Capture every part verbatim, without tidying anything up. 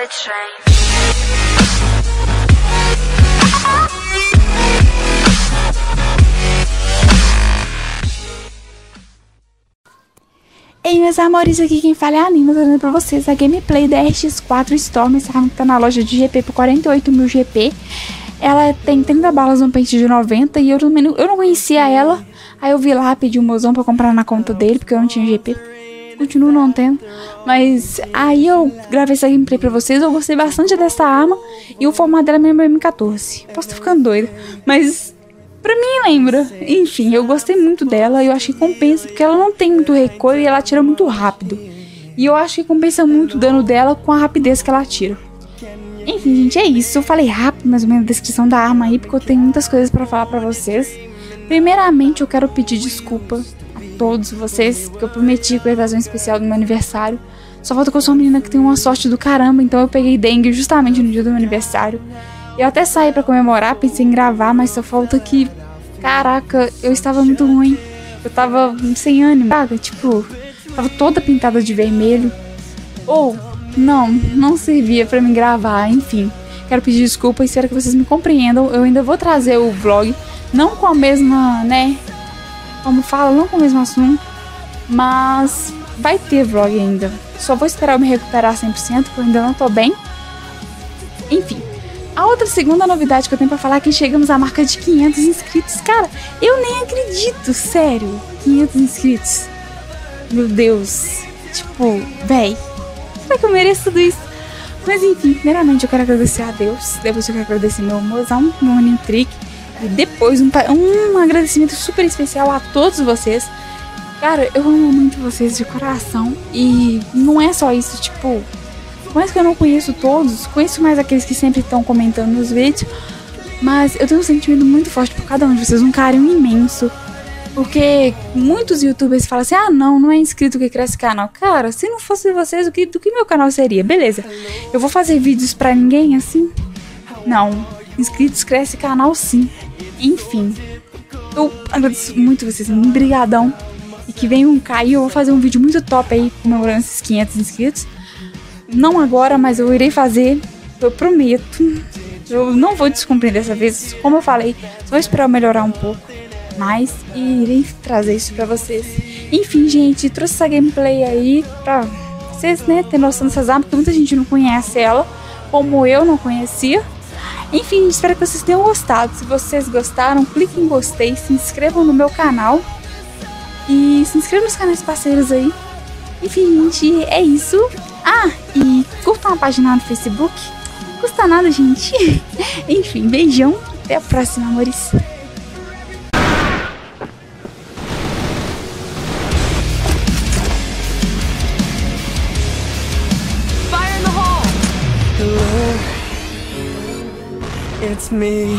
Ei, meus amores, aqui quem fala é a Nina, trazendo pra vocês a gameplay da R X quatro Storm. Essa arma que tá na loja de G P por quarenta e oito mil G P. Ela tem trinta balas no pente de noventa e eu, também não, eu não conhecia ela. Aí eu vi lá, pedi um mozão pra comprar na conta dele, porque eu não tinha G P. Continuo não tendo. Mas aí eu gravei essa gameplay pra vocês. Eu gostei bastante dessa arma. E o formato dela é mesmo M quatorze. Posso estar ficando doida, mas pra mim lembra. Enfim, eu gostei muito dela. E eu acho que compensa, porque ela não tem muito recuo e ela atira muito rápido. E eu acho que compensa muito o dano dela com a rapidez que ela atira. Enfim, gente, é isso. Eu falei rápido, mais ou menos, a descrição da arma aí, porque eu tenho muitas coisas pra falar pra vocês. Primeiramente, eu quero pedir desculpa a todos vocês, porque eu prometi que eu ia fazer um especial do meu aniversário. Só falta que eu sou uma menina que tem uma sorte do caramba, então eu peguei dengue justamente no dia do meu aniversário. Eu até saí pra comemorar, pensei em gravar, mas só falta que... Caraca, eu estava muito ruim. Eu tava sem ânimo, sabe? Tipo, tava toda pintada de vermelho. Ou, não, não servia pra me gravar, enfim. Quero pedir desculpa e espero que vocês me compreendam. Eu ainda vou trazer o vlog, não com a mesma, né? Como fala, não com o mesmo assunto. Mas vai ter vlog ainda. Só vou esperar eu me recuperar cem por cento, porque eu ainda não tô bem. Enfim. A outra segunda novidade que eu tenho pra falar é que chegamos à marca de quinhentos inscritos. Cara, eu nem acredito, sério. quinhentos inscritos. Meu Deus. Tipo, véi. Será que eu mereço tudo isso? Mas enfim, primeiramente eu quero agradecer a Deus. Depois eu quero agradecer meu mozão, meu Morning Trick. E depois um, um agradecimento super especial a todos vocês. Cara, eu amo muito vocês de coração. E não é só isso, tipo... Por mais que eu não conheço todos, conheço mais aqueles que sempre estão comentando nos vídeos. Mas eu tenho um sentimento muito forte por cada um de vocês, um carinho imenso. Porque muitos youtubers falam assim, ah não, não é inscrito que cresce canal. Cara, se não fosse vocês, o que, do que meu canal seria? Beleza, eu vou fazer vídeos pra ninguém assim? Não, inscritos cresce canal sim. Enfim, eu agradeço muito vocês, um brigadão. E que venham cair, eu vou fazer um vídeo muito top aí, comemorando esses quinhentos inscritos. Não agora, mas eu irei fazer, eu prometo. Eu não vou descumprir dessa vez, como eu falei, só vou esperar eu melhorar um pouco mais e irei trazer isso pra vocês. Enfim, gente, trouxe essa gameplay aí pra vocês, né, ter noção dessas armas, porque muita gente não conhece ela, como eu não conhecia. Enfim, espero que vocês tenham gostado. Se vocês gostaram, clique em gostei, se inscrevam no meu canal e se inscrevam nos canais parceiros aí. Enfim, gente, é isso. Ah, e curtam a página no Facebook. Não custa nada, gente. Enfim, beijão. Até a próxima, amores. Fire in the hole. Hello, it's me.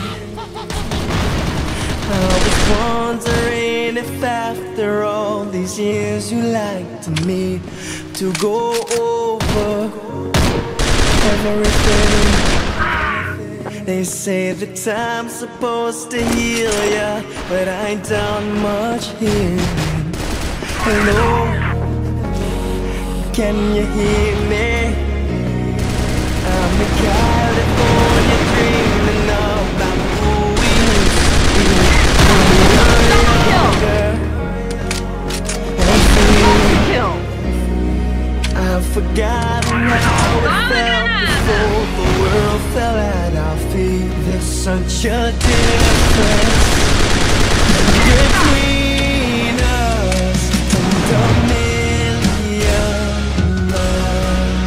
I was wondering if after all these years you liked me to go over everything. They say that time's supposed to heal ya, but I ain't done much healing. Hello, can you hear me? I'm a California dreaming about who we used to be. I've forgotten how it felt before the world fell at our feet. There's such a difference between us and a million miles.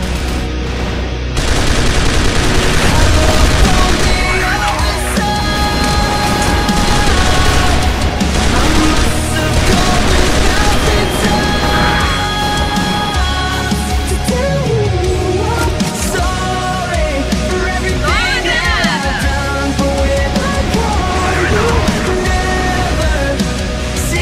See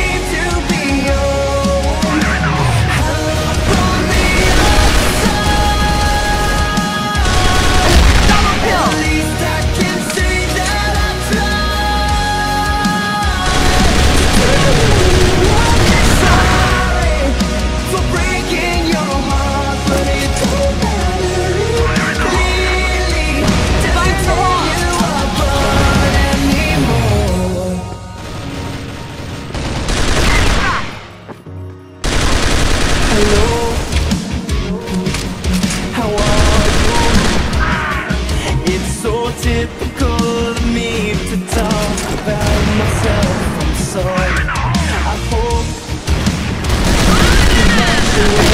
hello. How are you? It's so typical of me to talk about myself. I'm sorry. I hope you like the way